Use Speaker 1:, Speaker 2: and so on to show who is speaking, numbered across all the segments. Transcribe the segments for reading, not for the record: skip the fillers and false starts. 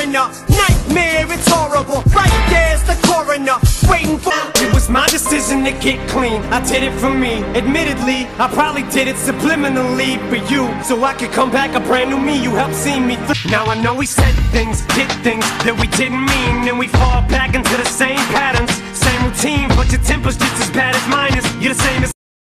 Speaker 1: foreigner. Nightmare, it's horrible. Right there's the coroner, waiting for. It was my decision to get clean, I did it for me. Admittedly, I probably did it subliminally for you, so I could come back a brand new me. You helped see me through. Now I know we said things, did things that we didn't mean, and we fall back into the same patterns, same routine, but your temper's just as bad as mine is. You're the same as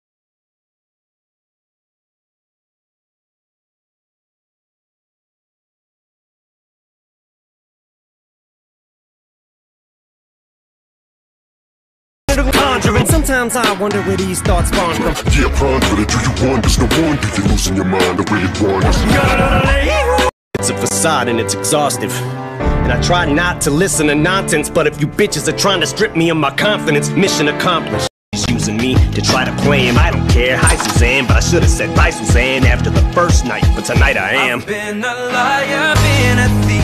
Speaker 1: conjuring. Sometimes I wonder where these thoughts spawn from.
Speaker 2: Yeah, ponder it, do you wonder? No wonder you're losing your mind the way it wanders.
Speaker 3: It's a facade and it's exhaustive, and I try not to listen to nonsense, but if you bitches are trying to strip me of my confidence, mission accomplished. He's using me to try to play him, I don't care. Hi Suzanne, but I should have said bye Suzanne after the first night, but tonight I am.
Speaker 4: I've been a liar, been a thief.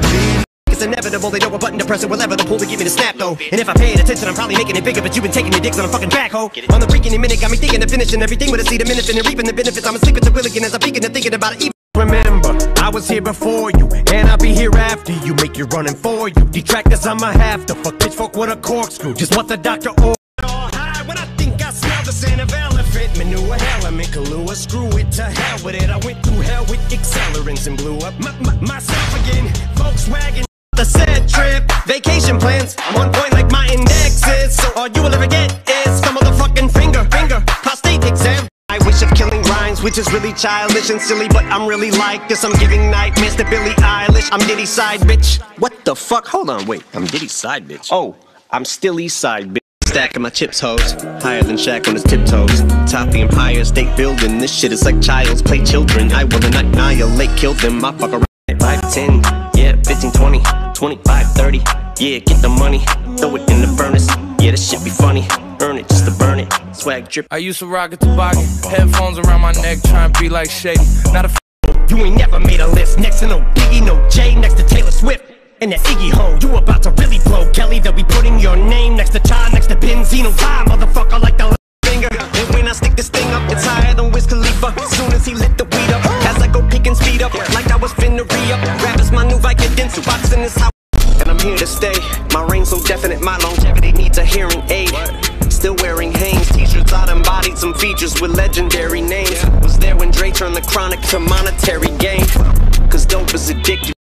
Speaker 3: It's inevitable, they know a button to press it will ever the pull to give me the snap though. And if I paid attention, I'm probably making it bigger, but you've been taking your dicks on a fucking backhoe. On the freaking minute, got me thinking of finishing everything with a seed of minute and reaping the benefits. I'm asleep at the wheel again as I'm peeking and thinking about it. Remember, I was here before you, and I'll be here after you. Make you running for you. Detractors, I'ma have to fuck pitchfork with a corkscrew. Just what the doctor ordered. When I think I smell the scent of elephant manure, element Kahlua, screw it to hell with it. I went through hell with accelerants and blew up myself again. Volkswagen. The said trip, vacation plans, I'm on point like my index is. So all you will ever get is some motherfucking finger, prostate exam. I wish of killing rhymes, which is really childish and silly, but I'm really like this. I'm giving nightmares to Billie Eilish. I'm Diddy's side bitch. What the fuck? Hold on, wait. I'm Diddy's side bitch. Oh, I'm still East Side bitch. Stacking my chips, hoes, higher than Shaq on his tiptoes. Top the Empire State Building. This shit is like child's play children. I will annihilate, kill them. I fuck around at 5, 10, yeah, 15, 20, 25, 30. Yeah, get the money, throw it in the furnace. Yeah, this shit be funny. Earn it just to burn it. Swag drip.
Speaker 4: I used to rock a toboggan, headphones around my neck, trying to be like Shady. Not a
Speaker 3: you ain't never made a list. Next to no Biggie, no Jay, next to Taylor Swift. And that Iggy Ho, you about to really blow. Kelly, they'll be putting your name next to Chai, next to Benzino. Time, motherfucker, like the finger. And when I stick this thing up, it's higher than Wiz Khalifa. Soon as he lit the weed up, as I go pick and speed up, like I was finna re-up. Rap is my new Vicodin, so box in this house. And I'm here to stay. My reign's so definite, my longevity needs a hearing aid. Still wearing Hanes t-shirts, I embodied some features with legendary names. Was there when Dre turned the chronic to monetary gain. Cause dope is addictive.